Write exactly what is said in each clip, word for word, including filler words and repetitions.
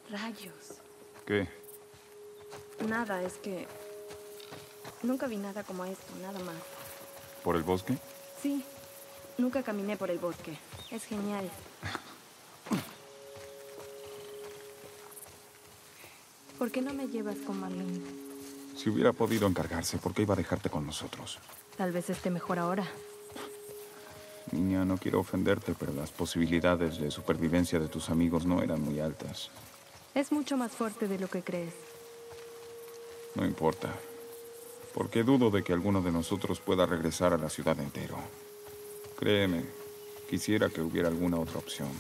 Rayos. ¿Qué? Nada, es que... Nunca vi nada como esto, nada más. ¿Por el bosque? Sí, nunca caminé por el bosque. Es genial. ¿Por qué no me llevas con Marlene? Si hubiera podido encargarse, ¿por qué iba a dejarte con nosotros? Tal vez esté mejor ahora. Niña, no quiero ofenderte, pero las posibilidades de supervivencia de tus amigos no eran muy altas. Es mucho más fuerte de lo que crees. No importa. Porque dudo de que alguno de nosotros pueda regresar a la ciudad entero. Créeme, quisiera que hubiera alguna otra opción.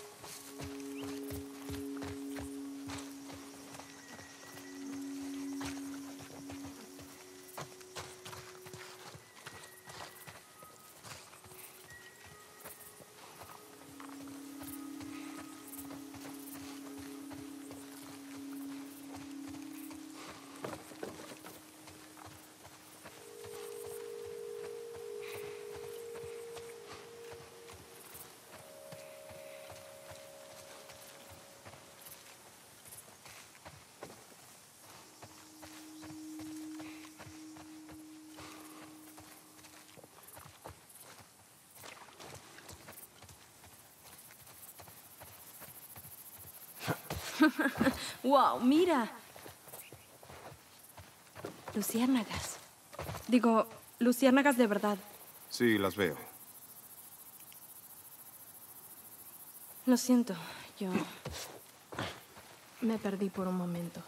¡Wow! ¡Mira! Luciérnagas. Digo, luciérnagas de verdad. Sí, las veo. Lo siento, yo... me perdí por un momento.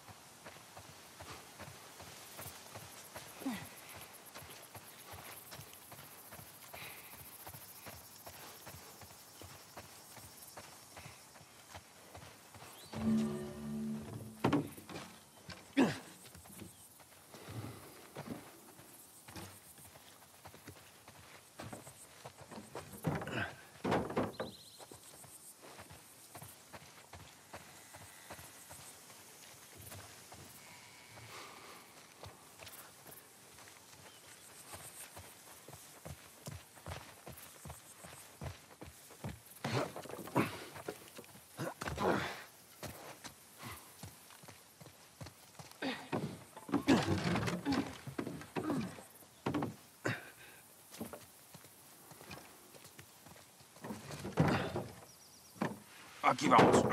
Aquí vamos.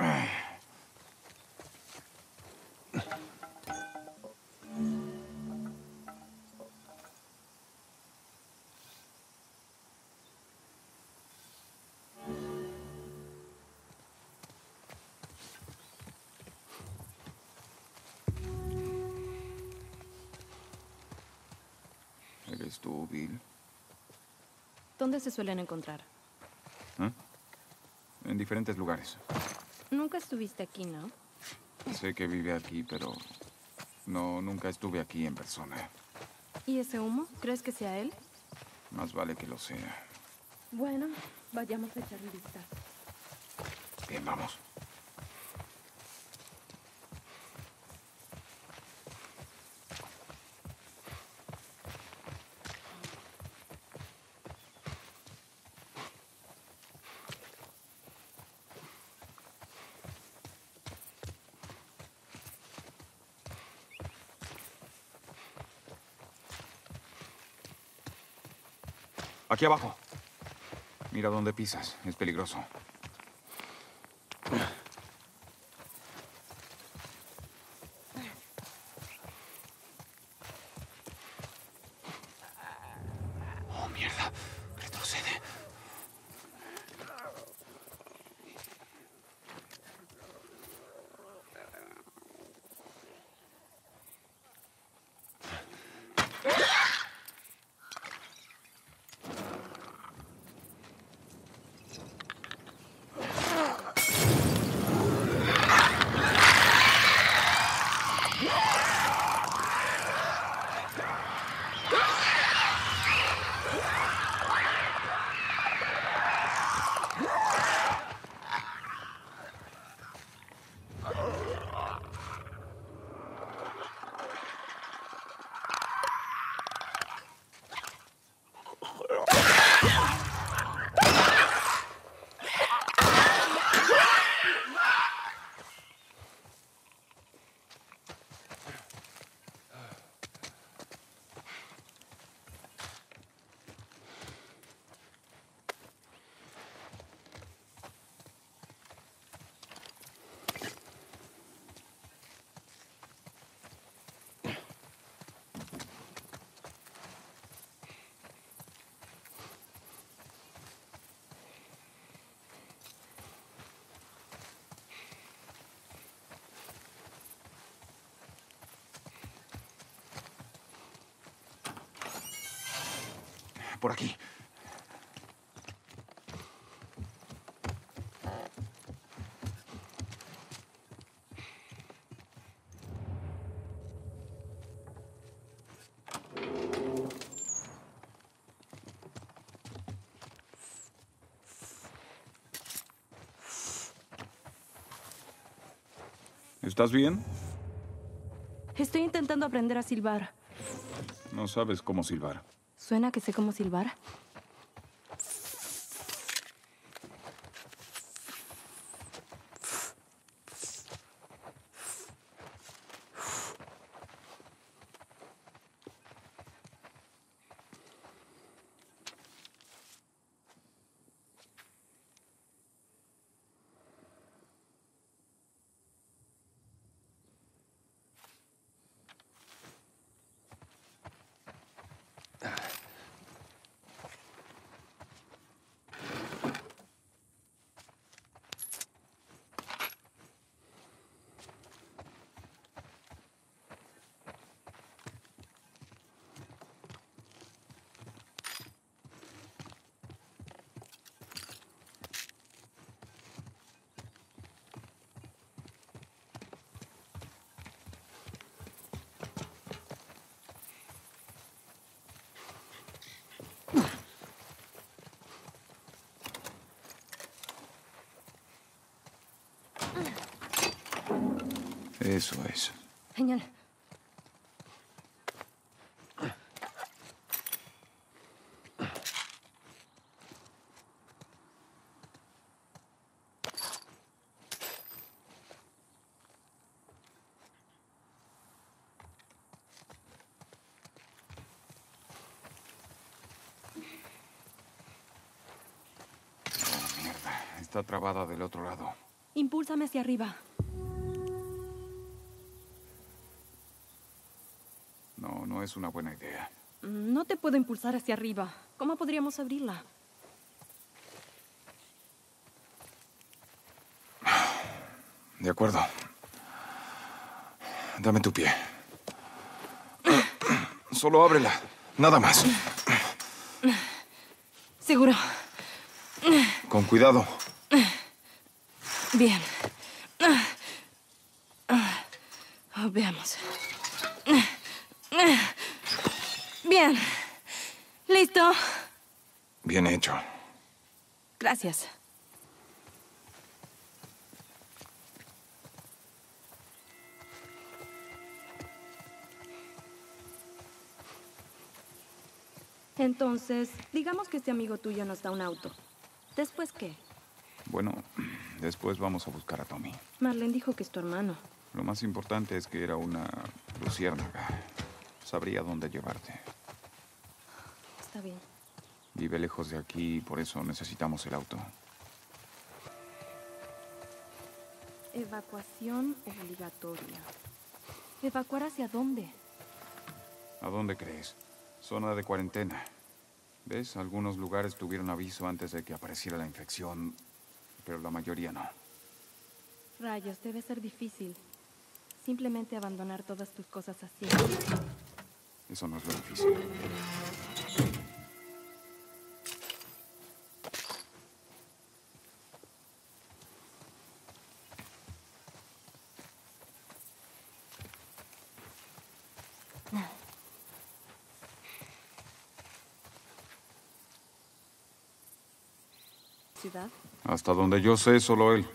¿Eres tú, Bill? ¿Dónde se suelen encontrar? ¿Eh? En diferentes lugares. Nunca estuviste aquí, ¿no? Sé que vive aquí, pero... no, nunca estuve aquí en persona. ¿Y ese humo? ¿Crees que sea él? Más vale que lo sea. Bueno, vayamos a echarle vista. Bien, vamos. Aquí abajo. Mira dónde pisas. Es peligroso. Oh, mierda. Retrocede. por aquí. ¿Estás bien? Estoy intentando aprender a silbar. No sabes cómo silbar. ¿Suena que sé cómo silbar? Eso es. Genial. Oh, mierda. Está trabada del otro lado. Impúlsame hacia arriba. No, no es una buena idea. No te puedo impulsar hacia arriba. ¿Cómo podríamos abrirla? De acuerdo. Dame tu pie. Solo ábrela. Nada más. Seguro. Con cuidado. Bien. Oh, veamos. Bien. ¿Listo? Bien hecho. Gracias. Entonces, digamos que este amigo tuyo nos da un auto. ¿Después qué? Bueno, después vamos a buscar a Tommy. Marlene dijo que es tu hermano. Lo más importante es que era una luciérnaga. Sabría dónde llevarte. Está bien. Vive lejos de aquí y por eso necesitamos el auto. Evacuación obligatoria. ¿Evacuar hacia dónde? ¿A dónde crees? Zona de cuarentena. ¿Ves? Algunos lugares tuvieron aviso antes de que apareciera la infección, pero la mayoría no. Rayos, debe ser difícil. Simplemente abandonar todas tus cosas así. Eso no es lo difícil. ¿Ciudad? Hasta donde yo sé, solo él.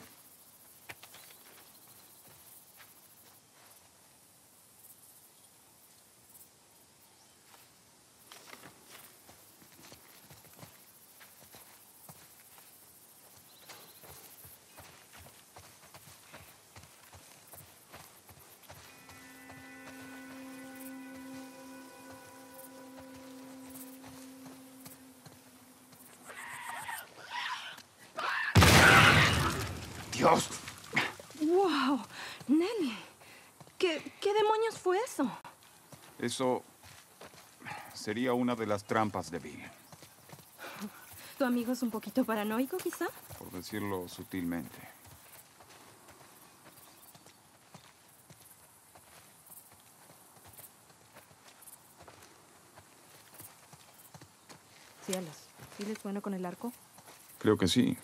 ¡Dios! ¡Wow! Nelly, ¿qué, qué demonios fue eso? Eso sería una de las trampas de Bill, ¿Tu amigo es un poquito paranoico, quizá? por decirlo sutilmente. Cielos. ¿Bill es bueno con el arco? Creo que sí.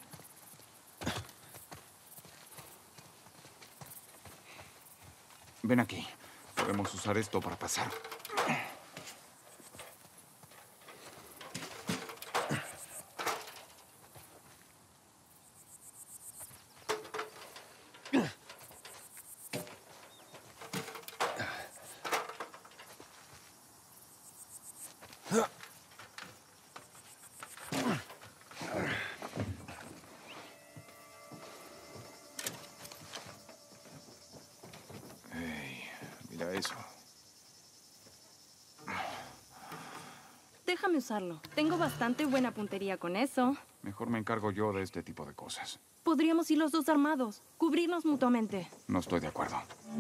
Ven aquí. Podemos usar esto para pasar. Eso. Déjame usarlo. Tengo bastante buena puntería con eso. Mejor me encargo yo de este tipo de cosas. Podríamos ir los dos armados, cubrirnos mutuamente. No estoy de acuerdo.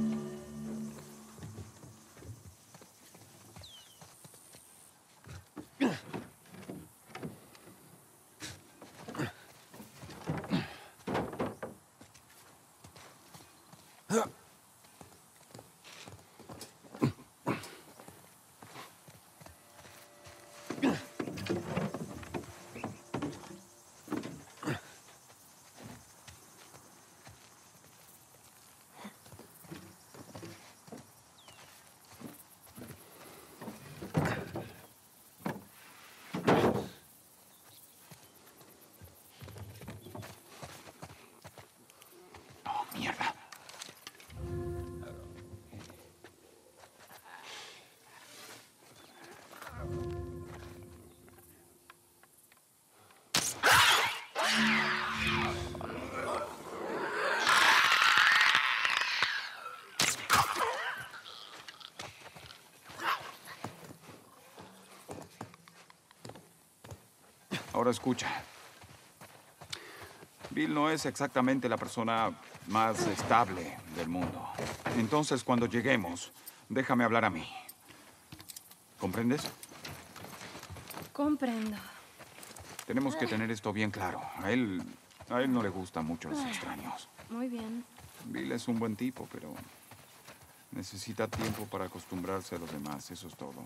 Mierda. Ahora escucha. Bill no es exactamente la persona más estable del mundo. Entonces, cuando lleguemos, déjame hablar a mí. ¿Comprendes? Comprendo. Tenemos que tener esto bien claro. A él, a él no le gustan mucho los extraños. Muy bien. Bill es un buen tipo, pero necesita tiempo para acostumbrarse a los demás. Eso es todo.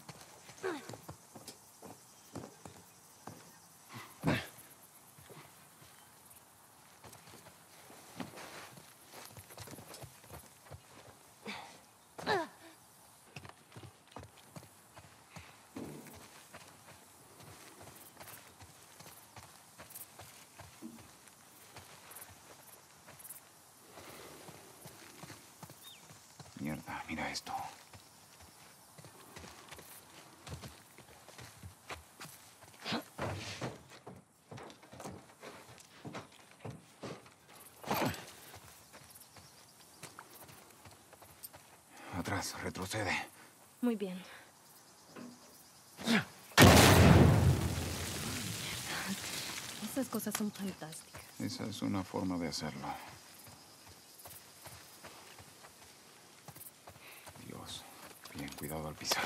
Mierda, mira esto. Atrás, retrocede. Muy bien. Esas cosas son fantásticas. Esa es una forma de hacerlo. Dios, bien, cuidado al pisar.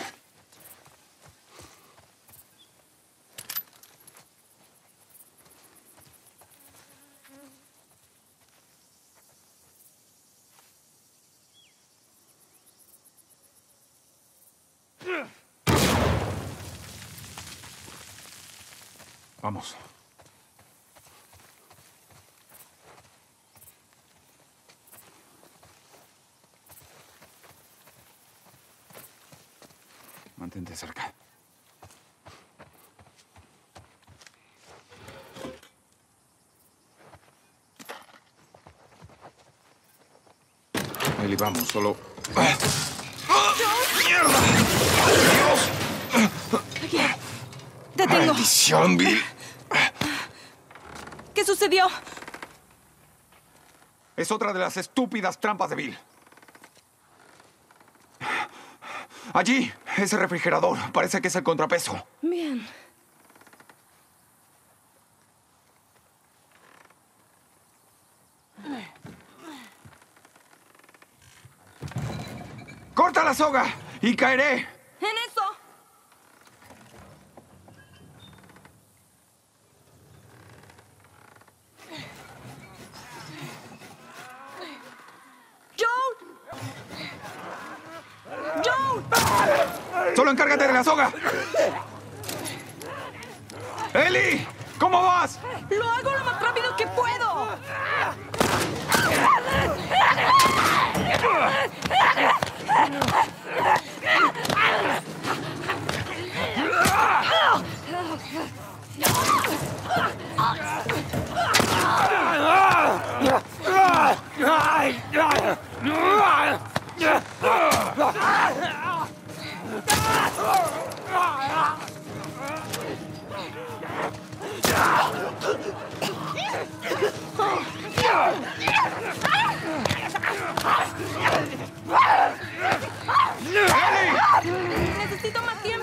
Vamos. Mantente cerca. Ahí vamos, solo... ¡Ah! ¡Mierda! ¡Dios! Aquí. Te tengo. ¡Maldición, Bill! ¿Qué sucedió? Es otra de las estúpidas trampas de Bill. Allí, ese refrigerador. Parece que es el contrapeso. Bien. ¡Corta la soga! ¡Y caeré! ¡En eso! ¡Joe! ¡Joe! ¡Solo encárgate de la soga! ¡Ellie! ¿Cómo vas? ¡Lo hago lo más rápido que puedo! ¡Necesito más tiempo!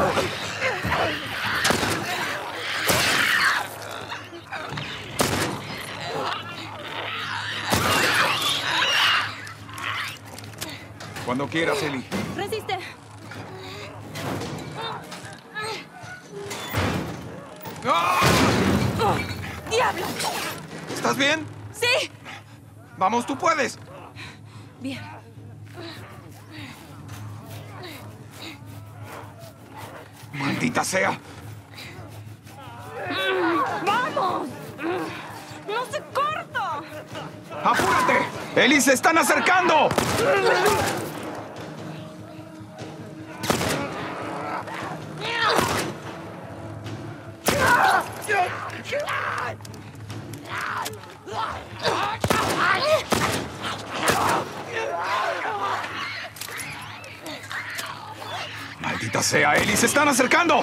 Cuando quieras, Ellie. Resiste. ¡Ah! ¡Oh, ¡Diablo! ¿Estás bien? ¡Sí! Vamos, tú puedes. Bien. ¡Maldita sea! ¡Vamos! ¡No se corta! ¡Apúrate! ¡Ellie, se están acercando! ¡Maldita sea, Ellie! ¡Se están acercando!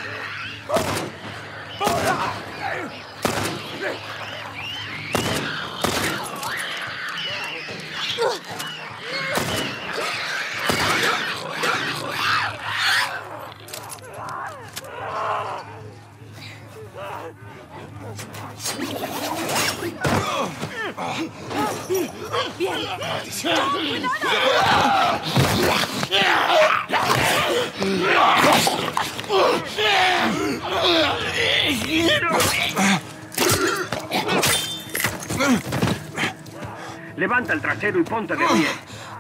Bien. Levanta el trasero y ponte de pie.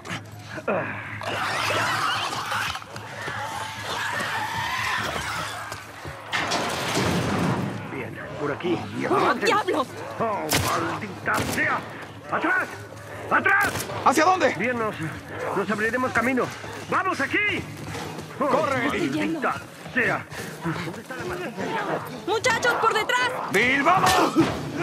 Bien, por aquí. ¡Oh, diablos! ¡Oh, maldita sea! ¡Atrás! ¡Atrás! ¿Hacia dónde? Bien, nos, nos abriremos camino. ¡Vamos aquí! Oh, ¡Corre, Ellie! ¡Maldita sea! ¿Dónde está la maldita llave? ¡Muchachos, por detrás! ¡Bill, vamos!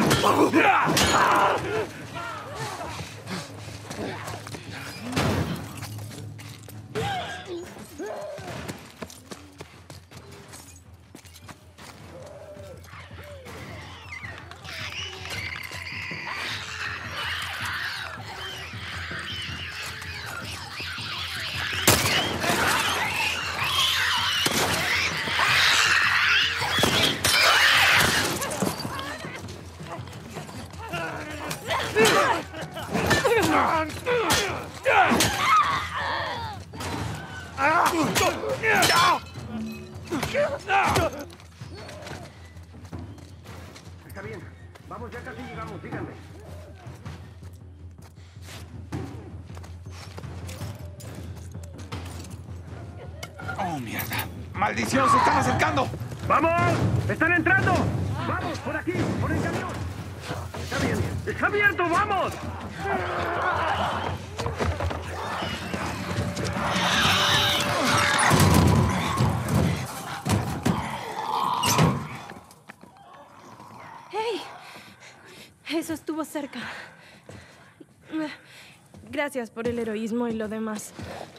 Está bien. Vamos, ya casi llegamos. Díganme. ¡Oh, mierda! ¡Maldición! ¡Se están acercando! ¡Vamos! ¡Están entrando! ¡Vamos! ¡Por aquí! ¡Por el camión! ¡Está bien! ¡Está abierto! ¡Vamos! ¡Hey! Eso estuvo cerca. Gracias por el heroísmo y lo demás.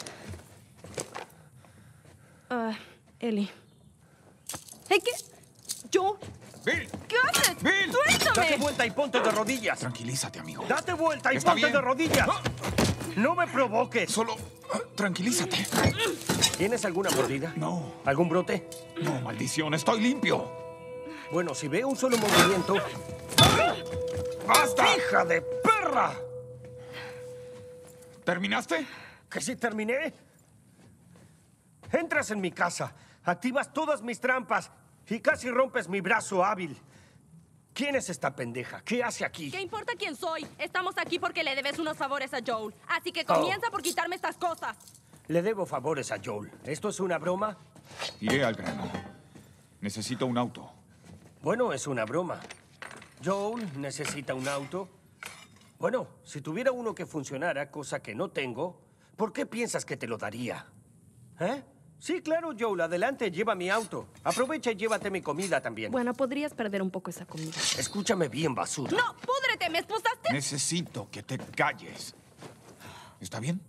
Ah, Ellie. ¿Hey, qué? ¿Yo? ¡Bill! ¿Qué haces? ¡Bill! ¡Suéltame! ¡Date vuelta y ponte de rodillas! Tranquilízate, amigo. ¡Date vuelta y Está ponte bien. de rodillas! Ah. ¡No me provoques! Solo... ah, tranquilízate. ¿Tienes alguna mordida? No, ¿Algún brote? no, maldición. Estoy limpio. Bueno, si veo un solo movimiento... ¡Basta! ¡Hija de perra! ¿Terminaste? ¿Que sí terminé? Entras en mi casa, activas todas mis trampas y casi rompes mi brazo hábil. ¿Quién es esta pendeja? ¿Qué hace aquí? ¿Qué importa quién soy? Estamos aquí porque le debes unos favores a Joel. Así que comienza por quitarme estas cosas. Le debo favores a Joel. ¿Esto es una broma? Iré al grano. Necesito un auto. Bueno, es una broma. Joel necesita un auto. Bueno, si tuviera uno que funcionara, cosa que no tengo, ¿por qué piensas que te lo daría? ¿Eh? Sí, claro, Joel, adelante, lleva mi auto. Aprovecha y llévate mi comida también. Bueno, podrías perder un poco esa comida. Escúchame bien, basura. ¡No! ¡Púdrete! ¿Me esposaste? Necesito que te calles. ¿Está bien?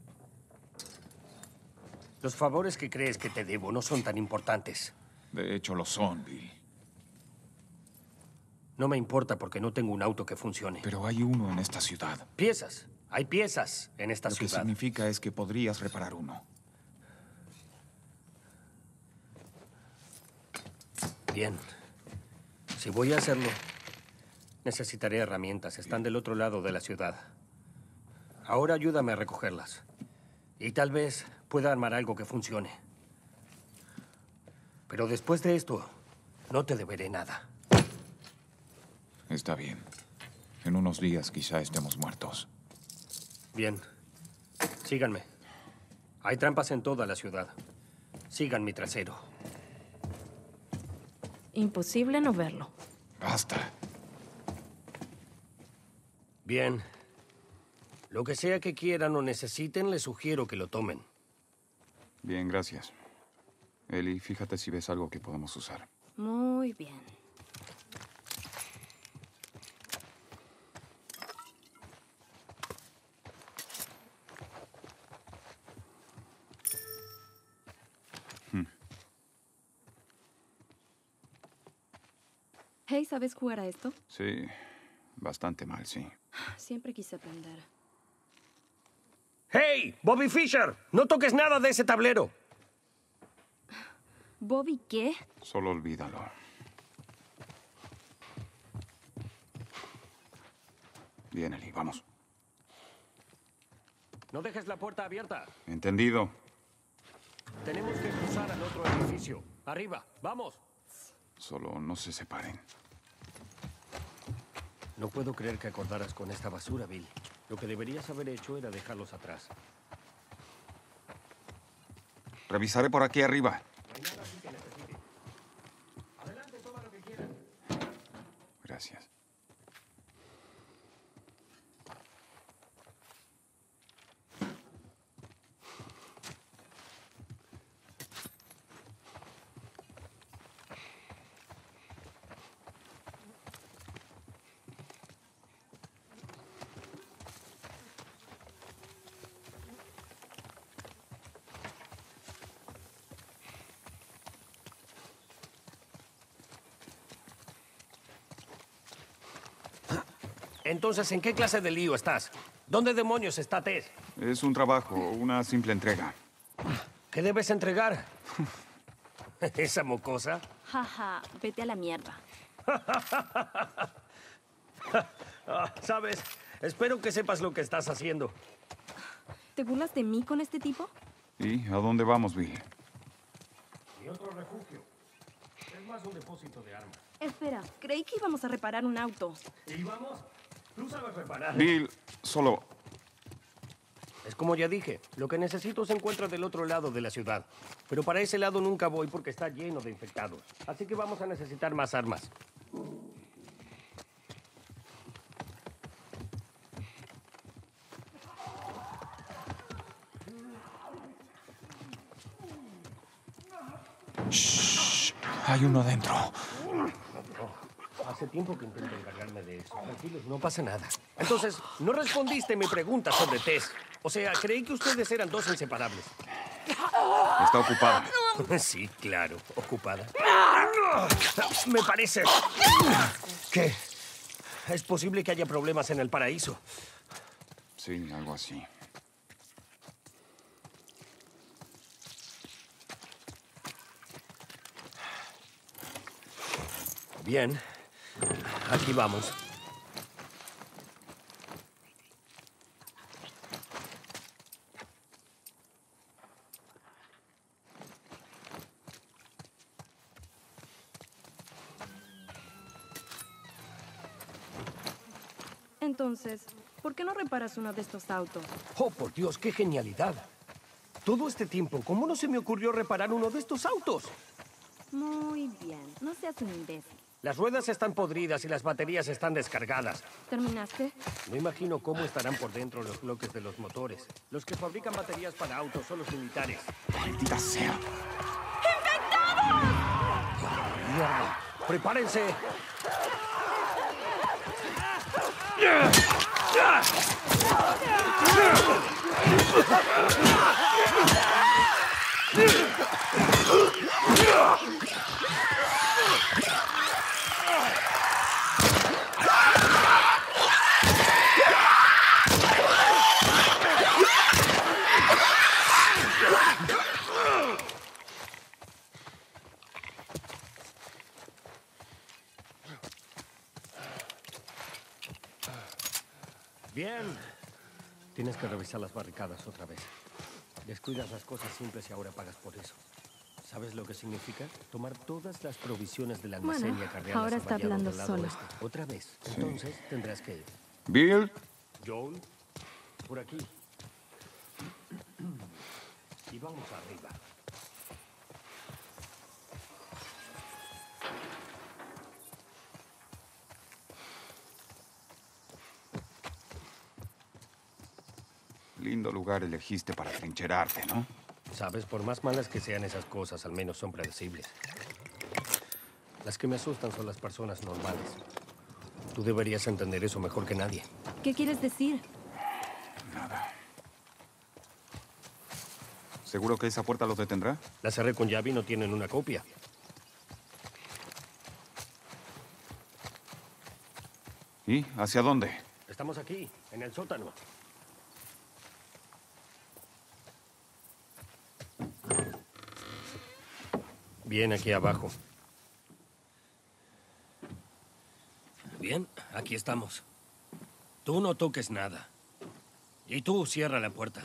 Los favores que crees que te debo no son tan importantes. De hecho, lo son, Bill. No me importa porque no tengo un auto que funcione. Pero hay uno en esta ciudad. Piezas. Hay piezas en esta Lo que ciudad. significa es que podrías reparar uno. Bien. Si voy a hacerlo, necesitaré herramientas. Están del otro lado de la ciudad. Ahora ayúdame a recogerlas. Y tal vez pueda armar algo que funcione. Pero después de esto, no te deberé nada. Está bien. En unos días quizá estemos muertos. Bien. Síganme. Hay trampas en toda la ciudad. Sigan mi trasero. Imposible no verlo. Basta. Bien. Lo que sea que quieran o necesiten, les sugiero que lo tomen. Bien, gracias. Ellie, fíjate si ves algo que podamos usar. Muy bien. Hey, ¿sabes jugar a esto? Sí, bastante mal, sí. Siempre quise aprender. ¡Hey! ¡Bobby Fischer! ¡No toques nada de ese tablero! ¿Bobby qué? Solo olvídalo. Bien, Ellie, vamos. No dejes la puerta abierta. Entendido. Tenemos que cruzar al otro edificio. Arriba, vamos. Solo no se separen. No puedo creer que acordaras con esta basura, Bill. Lo que deberías haber hecho era dejarlos atrás. Revisaré por aquí arriba. No hay nada así que necesite. Adelante, toma lo que quieras. Gracias. Entonces, ¿en qué clase de lío estás? ¿Dónde demonios está Tess? Es un trabajo, una simple entrega. ¿Qué debes entregar? ¿Esa mocosa? Jaja, vete a la mierda. Ah, ¿sabes? Espero que sepas lo que estás haciendo. ¿Te burlas de mí con este tipo? ¿Y a dónde vamos, Bill? Y otro refugio. Es más un depósito de armas. Espera, creí que íbamos a reparar un auto. ¿Y vamos? Tú sabes reparar. Bill, solo... Es como ya dije, lo que necesito se encuentra del otro lado de la ciudad. Pero para ese lado nunca voy porque está lleno de infectados. Así que vamos a necesitar más armas. Shh, hay uno dentro. Hace tiempo que intento encargarme de eso. Tranquilos, no pasa nada. Entonces, no respondiste mi pregunta sobre Tess. O sea, creí que ustedes eran dos inseparables. Está ocupada. Sí, claro, ocupada. Me parece que es posible que haya problemas en el paraíso. Sí, algo así. Bien, aquí vamos. Entonces, ¿por qué no reparas uno de estos autos? Oh, por Dios, qué genialidad. Todo este tiempo, ¿cómo no se me ocurrió reparar uno de estos autos? Muy bien, no seas un imbécil. Las ruedas están podridas y las baterías están descargadas. ¿Terminaste? No imagino cómo estarán por dentro los bloques de los motores. Los que fabrican baterías para autos son los militares. ¡Maldita sea! ¡Infectados! ¡Mierda! ¡Prepárense! Bien. Tienes que revisar las barricadas otra vez. Descuidas las cosas simples y ahora pagas por eso. ¿Sabes lo que significa? Tomar todas las provisiones del almacén Bueno, y acarrearlas ahora a está Vallado hablando del lado solo. oeste. Otra vez. Entonces tendrás que ir. Bill, Joel, por aquí. Y vamos arriba. lindo lugar elegiste para trincherarte, ¿no? Sabes, por más malas que sean esas cosas, al menos son predecibles. Las que me asustan son las personas normales. Tú deberías entender eso mejor que nadie. ¿Qué quieres decir? Nada. ¿Seguro que esa puerta los detendrá? La cerré con llave y no tienen una copia. ¿Y hacia dónde? Estamos aquí, en el sótano. Bien, aquí abajo. Bien, aquí estamos. Tú no toques nada. Y tú cierra la puerta.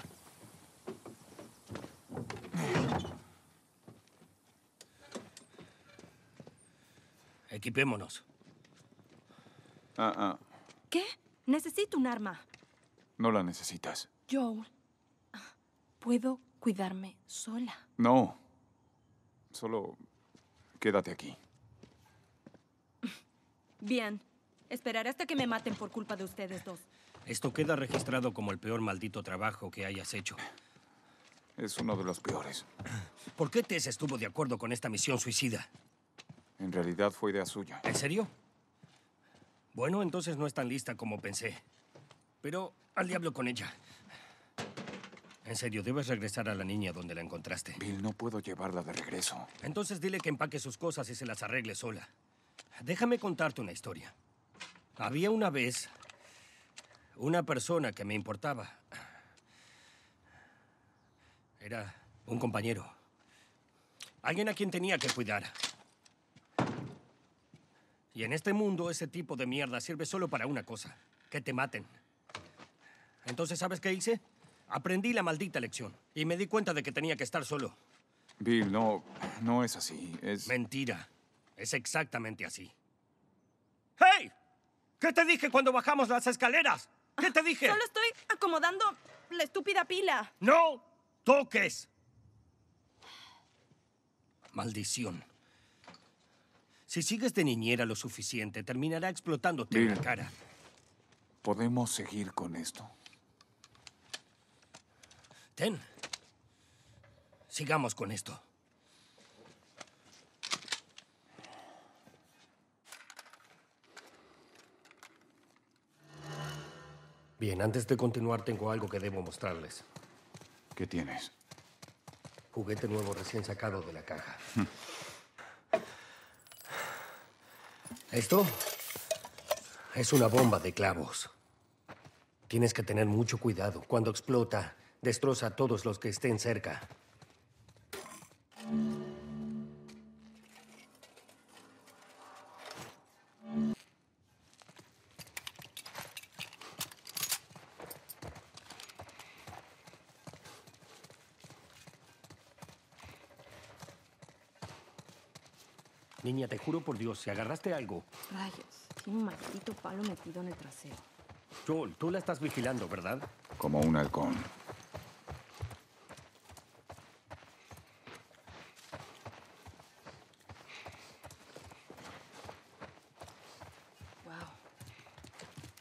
Equipémonos. Ah, ah. ¿Qué? Necesito un arma. No la necesitas. Joel, puedo cuidarme sola. No. Solo quédate aquí. Bien. Esperaré hasta que me maten por culpa de ustedes dos. Esto queda registrado como el peor maldito trabajo que hayas hecho. Es uno de los peores. ¿Por qué Tess estuvo de acuerdo con esta misión suicida? En realidad fue idea suya. ¿En serio? Bueno, entonces no es tan lista como pensé. Pero al diablo con ella. En serio, debes regresar a la niña donde la encontraste. Bill, no puedo llevarla de regreso. Entonces dile que empaque sus cosas y se las arregle sola. Déjame contarte una historia. Había una vez una persona que me importaba. Era un compañero. Alguien a quien tenía que cuidar. Y en este mundo ese tipo de mierda sirve solo para una cosa. Que te maten. Entonces, ¿sabes qué hice? Aprendí la maldita lección. Y me di cuenta de que tenía que estar solo. Bill, no, no es así. Es... Mentira. Es exactamente así. ¡Hey! ¿Qué te dije cuando bajamos las escaleras? ¿Qué te dije? Solo estoy acomodando la estúpida pila. ¡No toques! Maldición. Si sigues de niñera lo suficiente, terminará explotándote en la Bill. cara. ¿Podemos seguir con esto? Ten. Sigamos con esto. Bien, antes de continuar tengo algo que debo mostrarles. ¿Qué tienes? Juguete nuevo recién sacado de la caja. Esto es una bomba de clavos. Tienes que tener mucho cuidado. Cuando explota, destroza a todos los que estén cerca. Niña, te juro por Dios, si agarraste algo... Rayos, tiene un maldito palo metido en el trasero. Joel, tú la estás vigilando, ¿verdad? Como un halcón.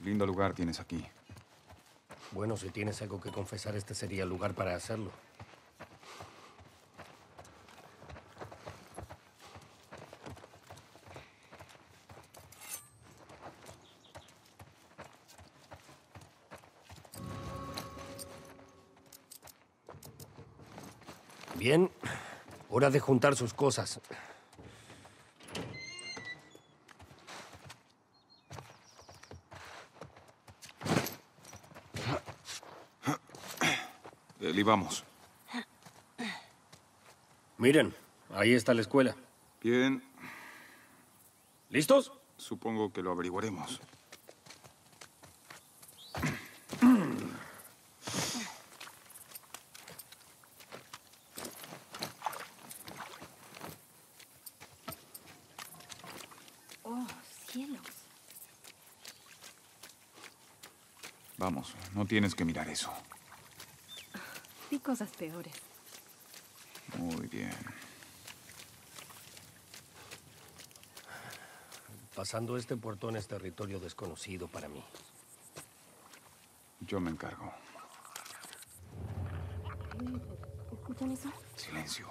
Lindo lugar tienes aquí. Bueno, si tienes algo que confesar, este sería el lugar para hacerlo. Bien, hora de juntar sus cosas. Eli, vamos. Miren, ahí está la escuela. Bien, ¿Listos? supongo que lo averiguaremos. Oh, cielos. Vamos, no tienes que mirar eso. Vi cosas peores. Muy bien. Pasando este portón es territorio desconocido para mí. Yo me encargo. ¿Escuchan eso? Silencio.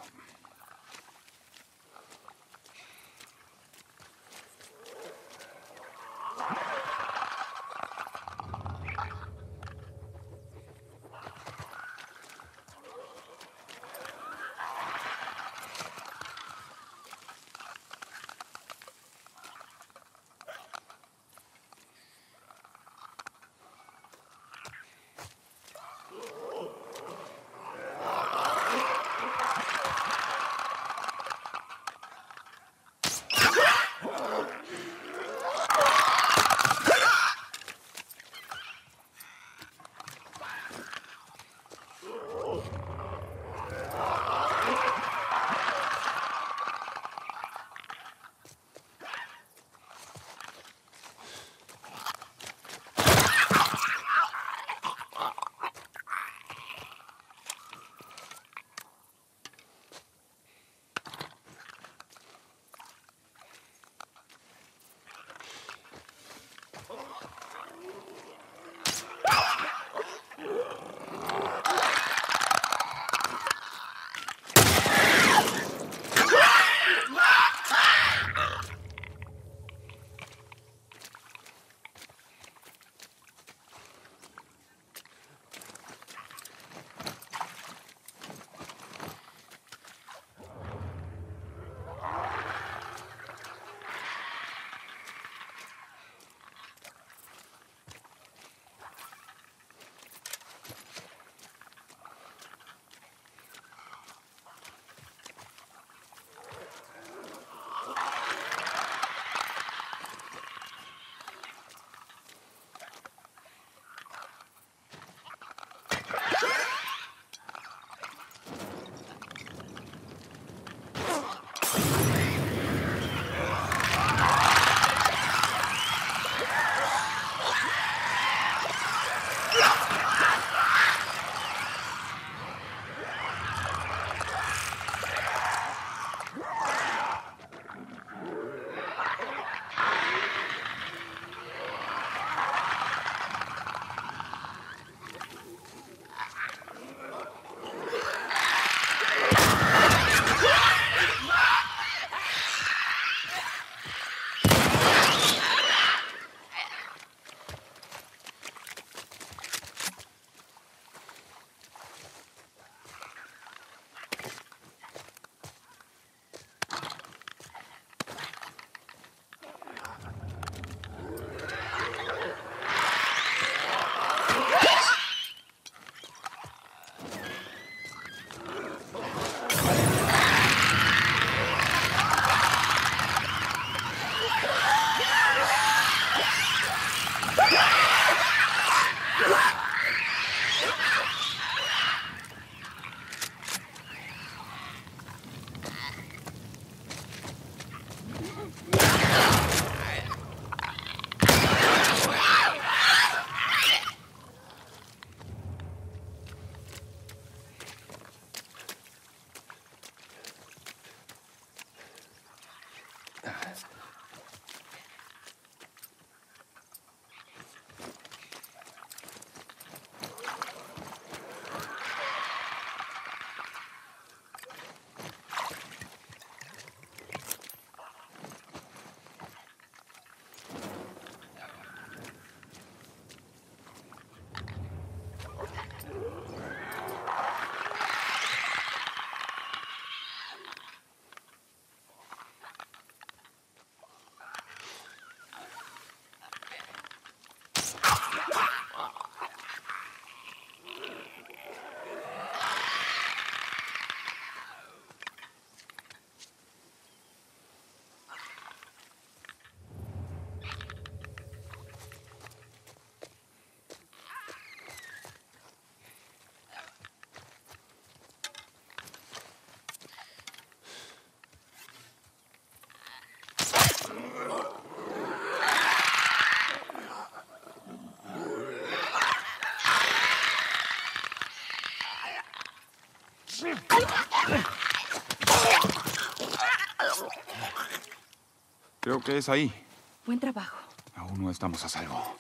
Creo que es ahí. Buen trabajo. Aún no estamos a salvo.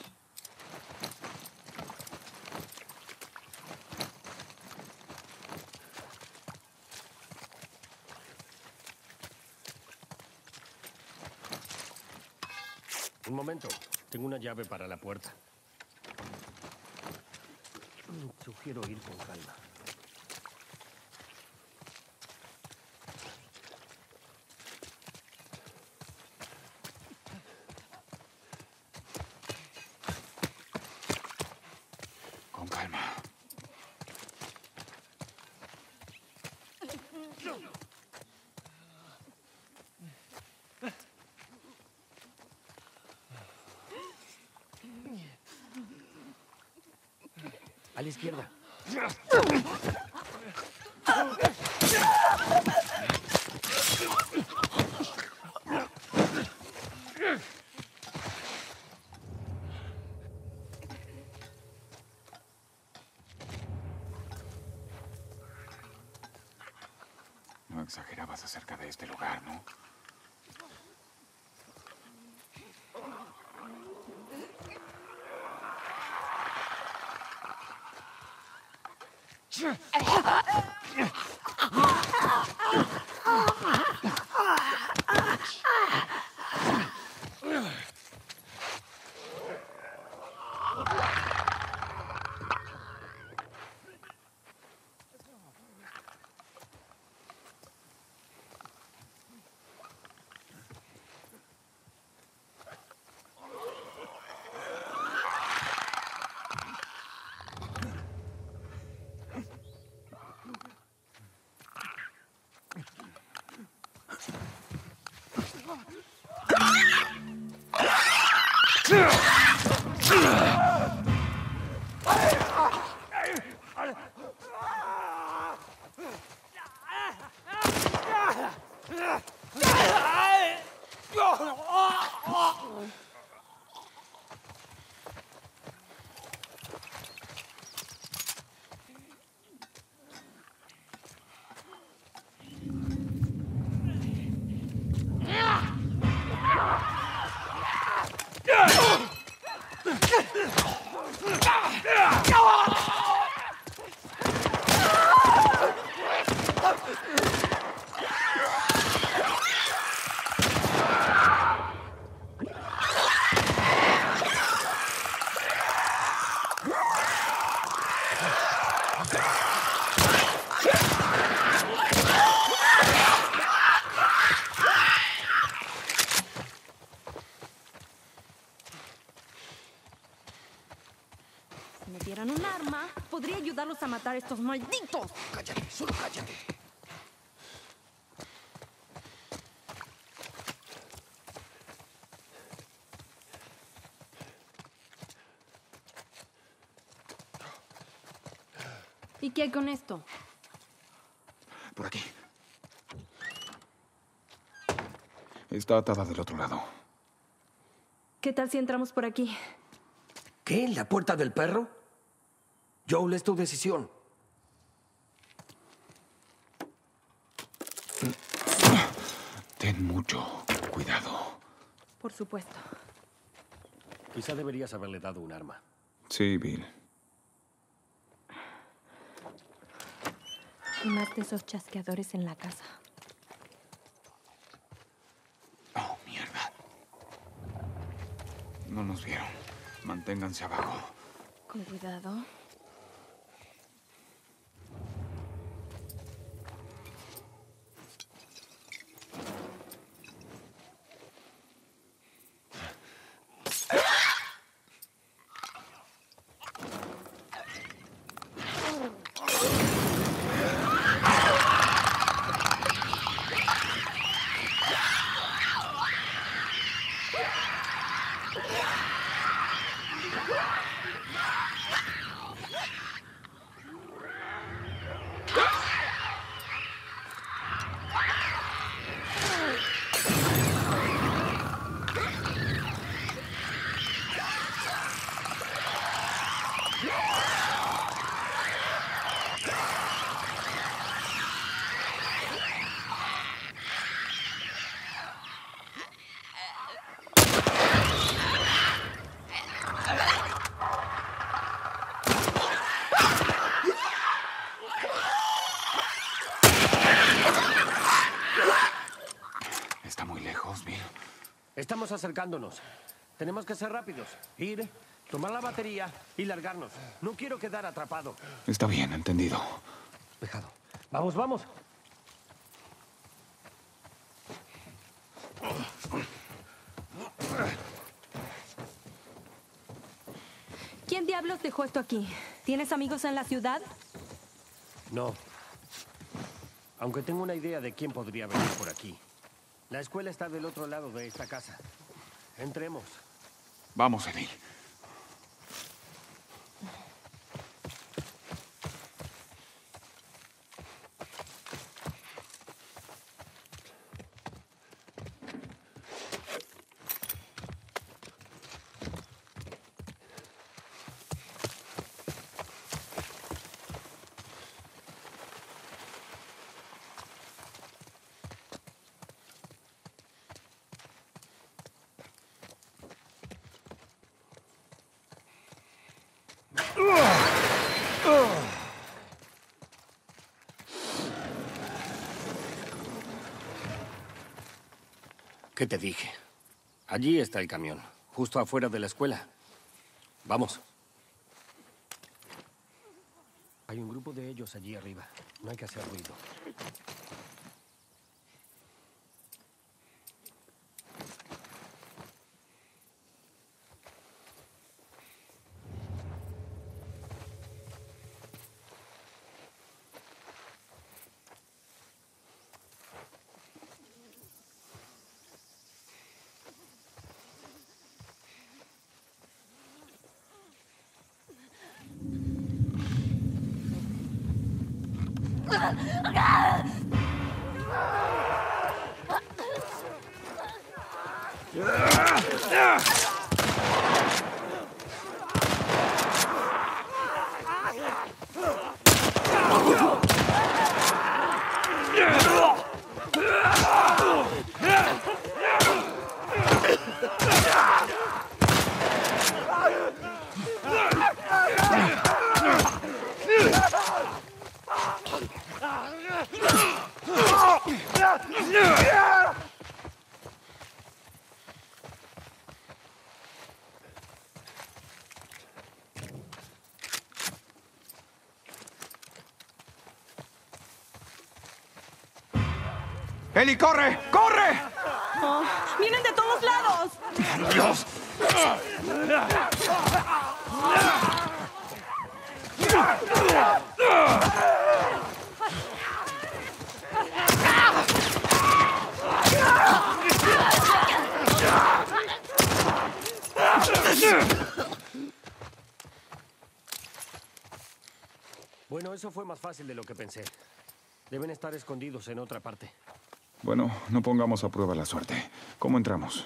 Un momento. Tengo una llave para la puerta. Sugiero ir con calma. Con calma. A la izquierda. No exagerabas acerca de este lugar, ¿no? Si me dieran un arma, podría ayudarlos a matar a estos malditos. Cállate, solo cállate. ¿Y qué hay con esto? Por aquí. Está atada del otro lado. ¿Qué tal si entramos por aquí? ¿Qué? ¿En la puerta del perro? Joel, es tu decisión. Ten mucho cuidado. Por supuesto. Quizá deberías haberle dado un arma. Sí, Bill. Y más de esos chasqueadores en la casa. Oh, mierda. No nos vieron. Manténganse abajo. Con cuidado. Estamos acercándonos. Tenemos que ser rápidos. Ir, tomar la batería y largarnos. No quiero quedar atrapado. Está bien, entendido. Dejado. Vamos, vamos. ¿Quién diablos dejó esto aquí? ¿Tienes amigos en la ciudad? No. Aunque tengo una idea de quién podría venir por aquí. La escuela está del otro lado de esta casa. Entremos. Vamos, Eddie. ¿Qué te dije? Allí está el camión, justo afuera de la escuela. Vamos. Hay un grupo de ellos allí arriba. No hay que hacer ruido. ¡Eli, corre! ¡Corre! Oh, ¡vienen de todos lados! ¡Dios! Bueno, eso fue más fácil de lo que pensé. Deben estar escondidos en otra parte. Bueno, no pongamos a prueba la suerte. ¿Cómo entramos?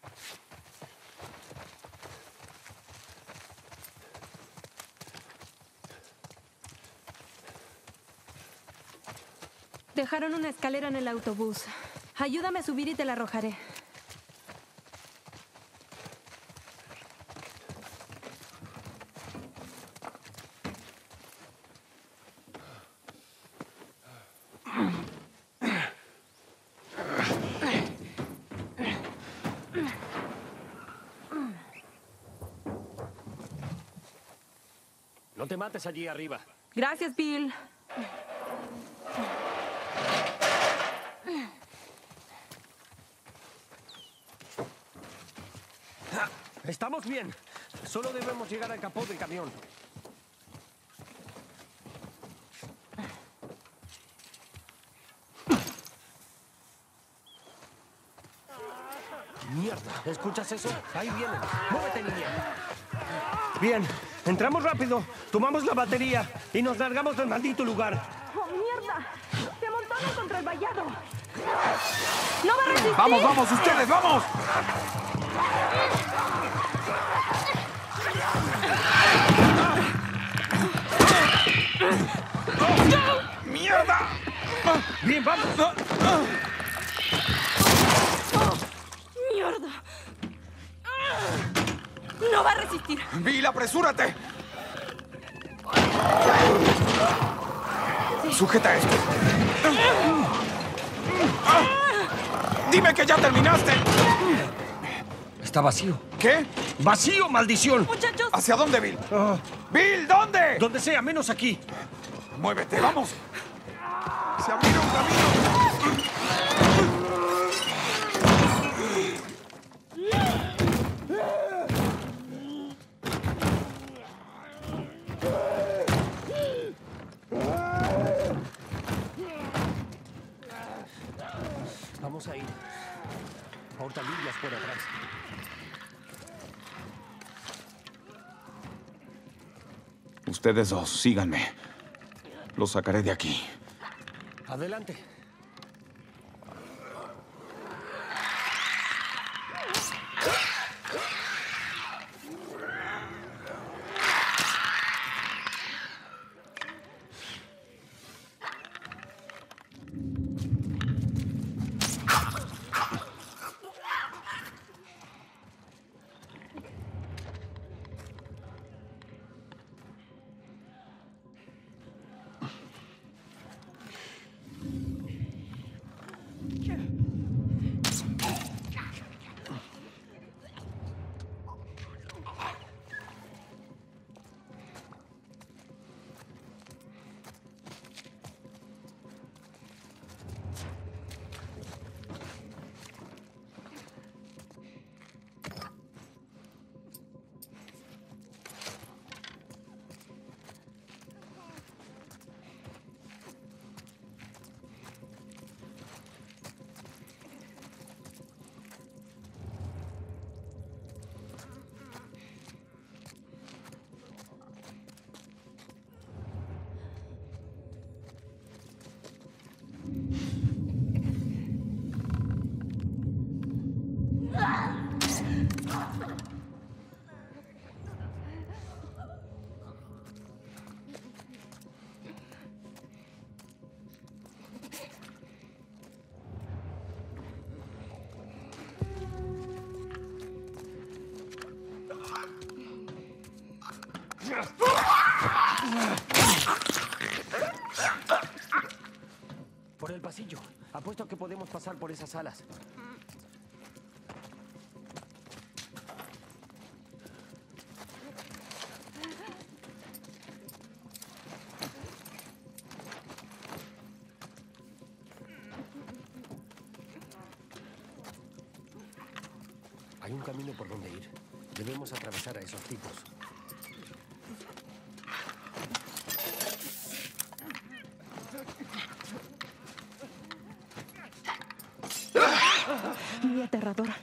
Dejaron una escalera en el autobús. Ayúdame a subir y te la arrojaré. No te mates allí arriba. Gracias, Bill. Estamos bien. Solo debemos llegar al capó del camión. Mierda, ¿escuchas eso? Ahí vienen. ¡Muévete, niña! Bien, entramos rápido, tomamos la batería y nos largamos del maldito lugar. ¡Oh, mierda! Se amontonan contra el vallado. ¡No va a resistir! ¡Vamos, vamos, ustedes, vamos! ¡Mierda! Bien, vamos. ¡Mierda! ¡No va a resistir! ¡Bill, apresúrate! Sujeta esto. ¡Dime que ya terminaste! Está vacío. ¿Qué? ¡Vacío, maldición! Muchachos. ¿Hacia dónde, Bill? Ah, ¡Bill, ¿dónde? donde sea, menos aquí. Muévete, vamos. Se abrió un camino. Vamos a ir. Ahorita limpias por atrás. Ustedes dos, síganme. Los sacaré de aquí. Adelante. Por el pasillo. Apuesto que podemos pasar por esas salas. Hay un camino por donde ir. Debemos atravesar a esos tipos. Muy aterradora.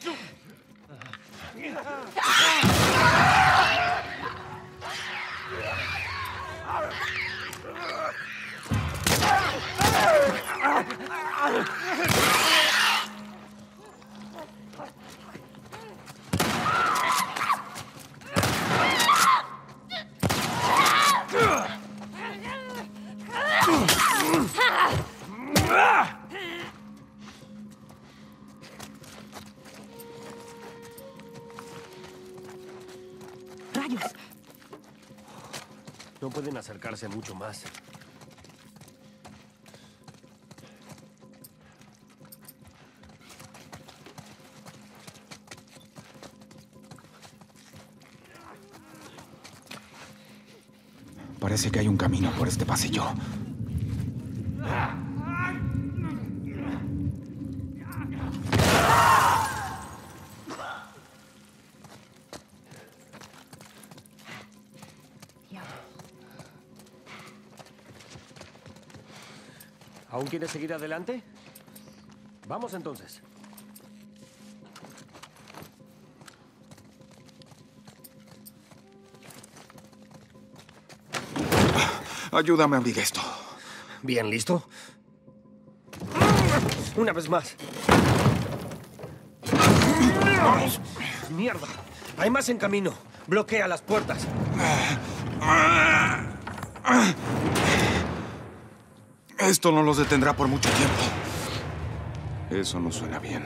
¡Rayos! No pueden acercarse mucho más. Parece que hay un camino por este pasillo. ¿Aún quieres seguir adelante? Vamos entonces. Ayúdame a abrir esto. Bien, ¿listo? Una vez más. ¡Mierda! Hay más en camino. Bloquea las puertas. Esto no los detendrá por mucho tiempo. Eso no suena bien.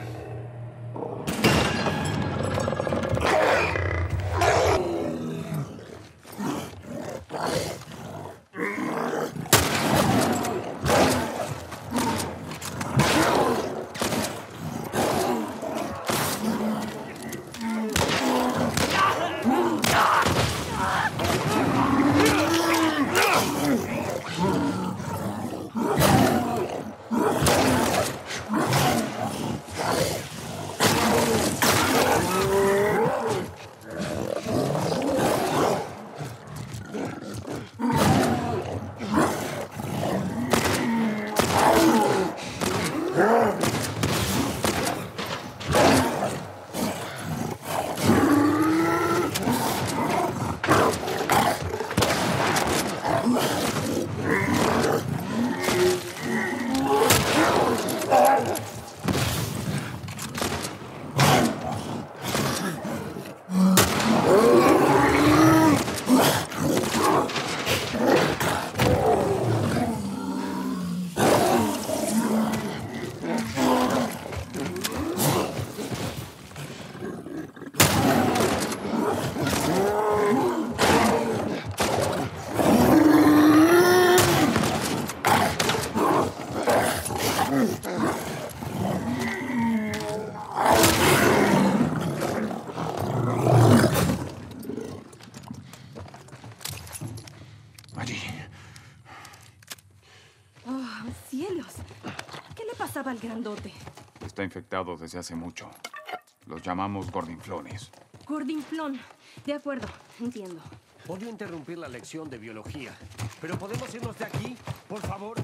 cielos! ¿Qué le pasaba al grandote? Está infectado desde hace mucho. Los llamamos gordinflones. Gordinflón. De acuerdo, entiendo. Odio interrumpir la lección de biología, pero ¿podemos irnos de aquí, por favor?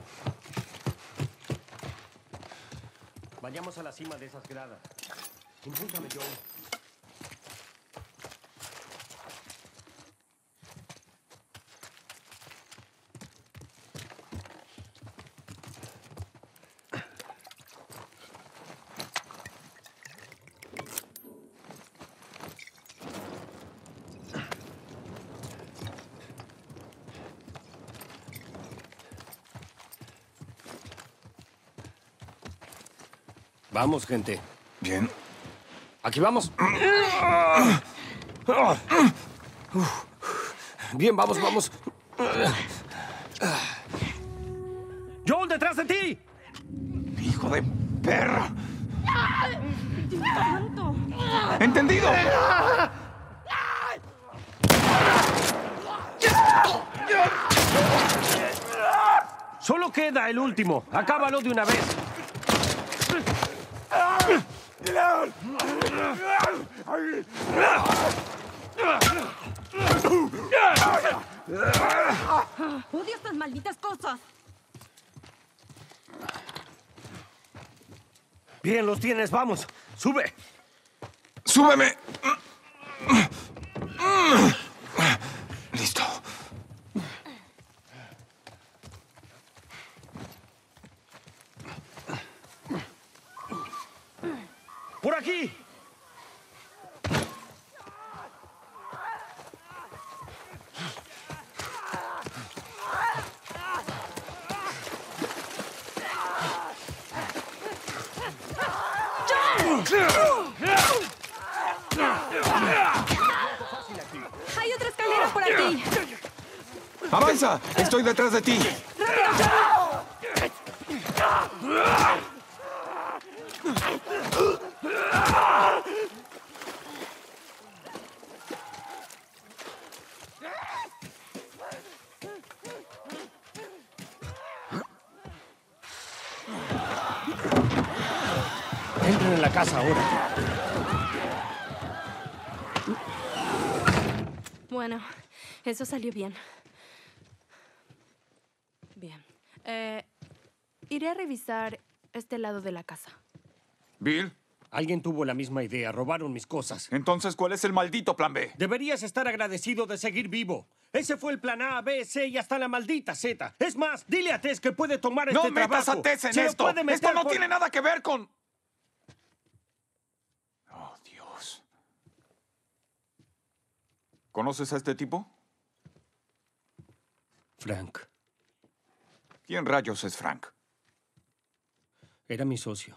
Vayamos a la cima de esas gradas. Impúlsame, Joe. Vamos, gente. Bien. Aquí vamos. Bien, vamos, vamos. ¡Joel, detrás de ti! ¡Hijo de perra! ¡Tanto! ¡Entendido! Solo queda el último. Acábalo de una vez. ¡Odio estas malditas cosas! Bien, los tienes. Vamos. Sube. ¡Súbeme! Listo. ¡Por aquí! ¡Hay otra escalera por aquí! ¡Avanza! ¡Estoy detrás de ti! Entren en la casa ahora. Bueno, eso salió bien. Bien. Eh, iré a revisar este lado de la casa. ¿Bill? Alguien tuvo la misma idea. Robaron mis cosas. Entonces, ¿cuál es el maldito plan B? Deberías estar agradecido de seguir vivo. Ese fue el plan A, B, C y hasta la maldita Z. Es más, dile a Tess que puede tomar este ¡No trabajo. metas a Tess en Se lo esto! puede meter ¡Esto no por- tiene nada que ver con...! Oh, Dios. ¿Conoces a este tipo? Frank. ¿Quién rayos es Frank? Era mi socio.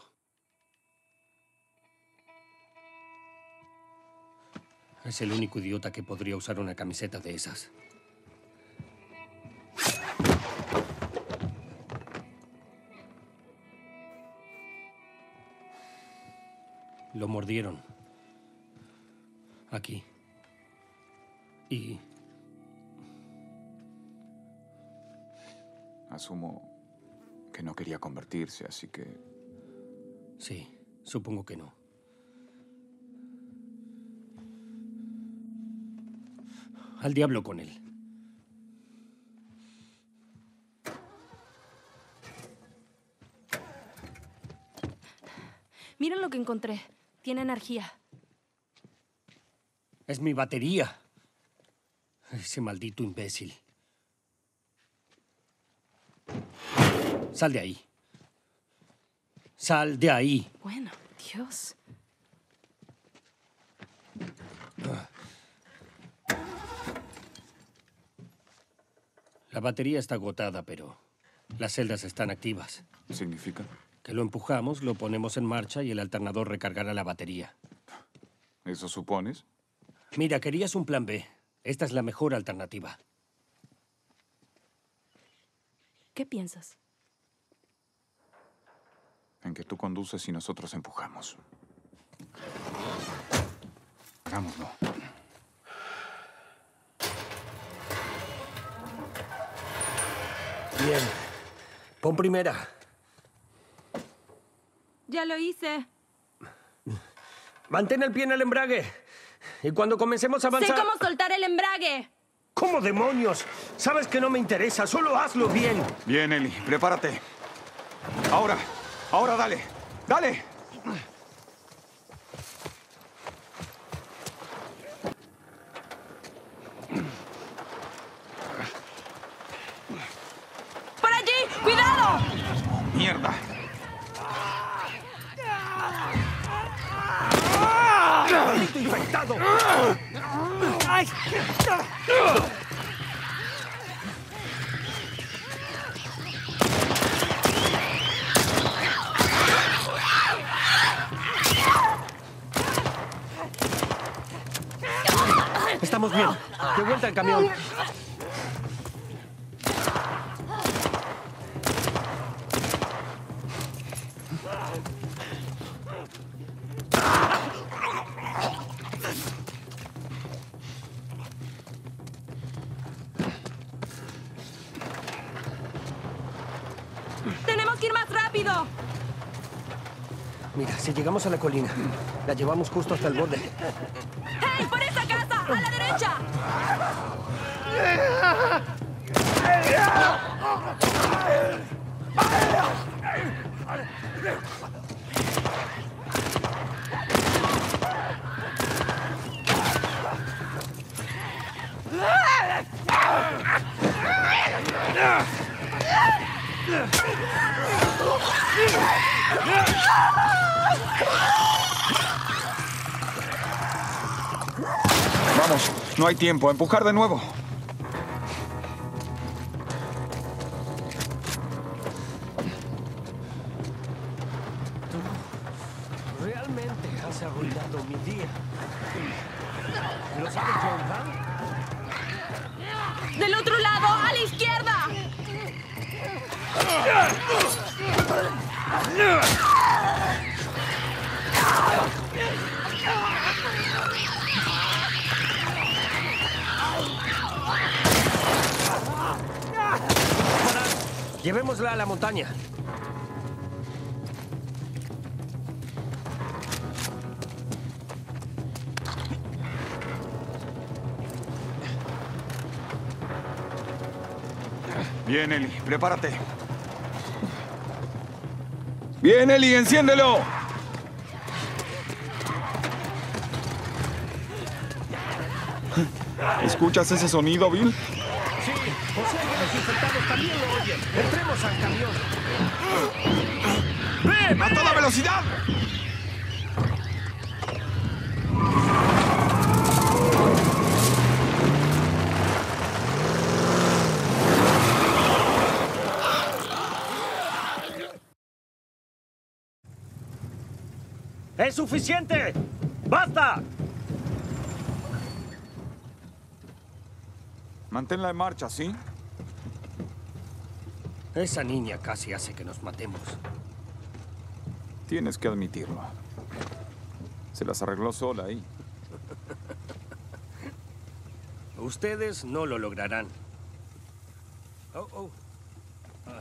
Es el único idiota que podría usar una camiseta de esas. Lo mordieron. Aquí. Y... Asumo que no quería convertirse, así que... sí, supongo que no. Al diablo con él. Miren lo que encontré. Tiene energía. Es mi batería. Ese maldito imbécil. Sal de ahí. Sal de ahí. Bueno, Dios. La batería está agotada, pero las celdas están activas. ¿Significa? Que lo empujamos, lo ponemos en marcha y el alternador recargará la batería. ¿Eso supones? Mira, querías un plan B. Esta es la mejor alternativa. ¿Qué piensas? En que tú conduces y nosotros empujamos. Hagámoslo. Bien. Pon primera. Ya lo hice. Mantén el pie en el embrague. Y cuando comencemos a avanzar... ¡Sé cómo soltar el embrague! ¿Cómo demonios? Sabes que no me interesa, solo hazlo bien. Bien, Ellie, prepárate. Ahora, ahora dale, dale. ¡Por allí! ¡Cuidado! Mierda. ¡Maldito infectado! Estamos bien. De vuelta al camión. ¡Tenemos que ir más rápido! Mira, si llegamos a la colina, la llevamos justo hasta el borde. ¡Hey! ¡Por esa casa! ¡A la derecha! Vamos, no hay tiempo. A empujar de nuevo. Realmente has arruinado mi día. ¿Lo sabes, John, ¿ah? ¡Del otro lado! ¡A la izquierda! Llevémosla a la montaña. Bien, Ellie, prepárate. Bien, Ellie, enciéndelo. ¿Escuchas ese sonido, Bill? Sí, o sea que los infectados también lo oyen. Entremos al camión. ¡Ven! ¡A toda velocidad! ¡Es suficiente! ¡Basta! Manténla en marcha, ¿sí? Esa niña casi hace que nos matemos. Tienes que admitirlo. Se las arregló sola ahí. Ustedes no lo lograrán. Oh, oh. Ah.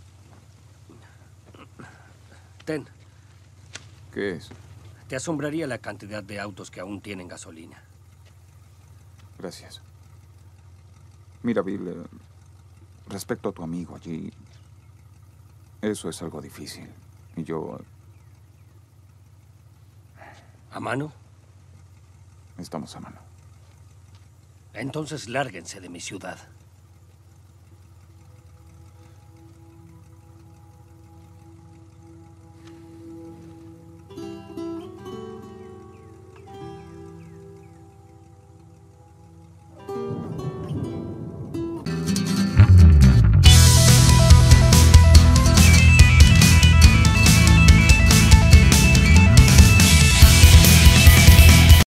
Ten. ¿Qué es? Te asombraría la cantidad de autos que aún tienen gasolina. Gracias. Mira, Bill, eh, respecto a tu amigo allí, eso es algo difícil. Y yo... ¿A mano? Estamos a mano. Entonces lárguense de mi ciudad.